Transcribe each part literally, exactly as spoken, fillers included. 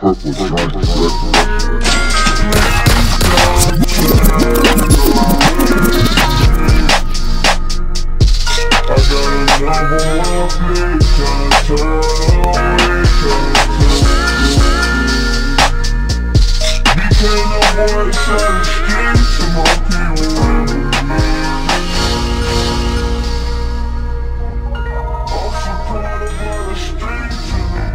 Purple Giant Records. I got another one play, tryna turn away, became a voice on the streets of my people. I'm supported by the streets of the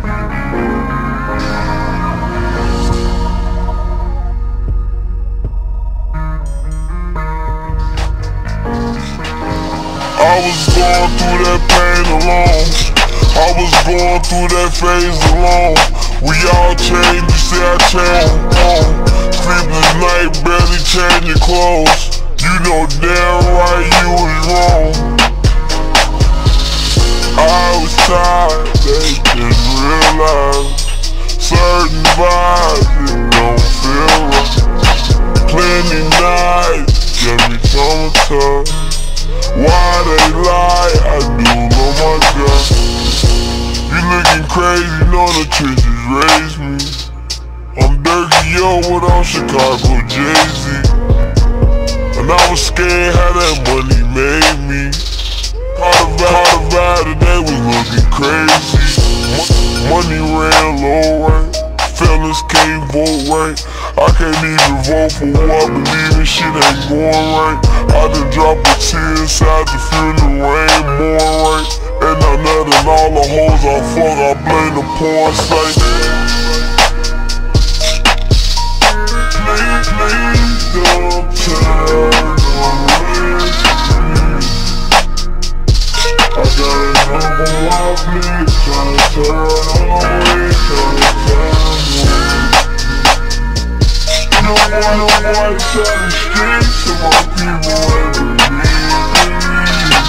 I was going through that pain alone. I was going through that phase alone. We all changed, you see I changed. Oh, sleepless night, barely changing clothes. You know damn right you was wrong. I was tired, they didn't realize certain vibes, it don't feel right. Plenty nights, get me traumatized. Why they lie, I do love my God. You looking crazy, know the churches raised me. I'm Dirty Yo without Chicago Jay-Z. And I was scared how that money made me. Caught a vibe today was looking crazy. Money ran low, right? Fellas can't vote right. I can't even vote for who I believe in, shit ain't going right. I done drop a tear inside to feel the rain more right. And I nut and all the hoes I fuck, I blame the porn site. Please, please don't turn away. I got another one, please, tryna turn away, tryna turn away. No one, no one, to the streets, so my people ever need.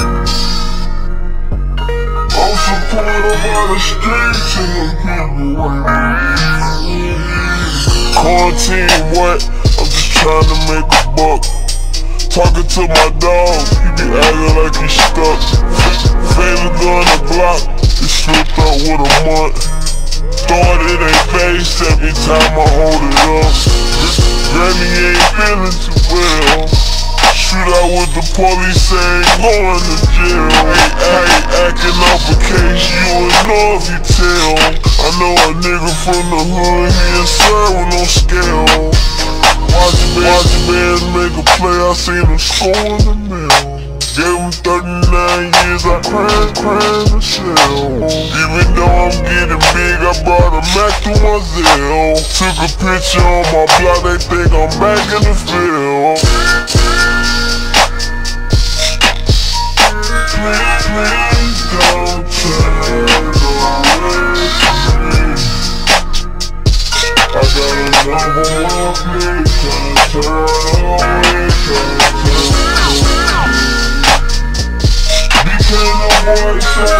I'm supported by the streets, and the people ever need. Quarantine what? I'm just trying to make a buck. Talking to my dog, he be acting like he stuck. Favorite gun the block, it's flipped up with a month. Thought it ain't face every time I hold it up. Granny ain't feeling too well. Shoot out with the police, ain't going to jail. Ain't, ain't acting out for case you would know if you tell. I know a nigga from the hood, he ain't serve with no scale. Watch your bands make a play, I seen him score in the mill. Gave him thirty-nine years, I crammed, crammed the shell. Even though I'm getting big, I brought a Mac to my Zell. Took a picture on my block, they think I'm back in the field. Please, please don't turn away from me. I got another one, please, tryna turn away, tryna turn away. Became a voice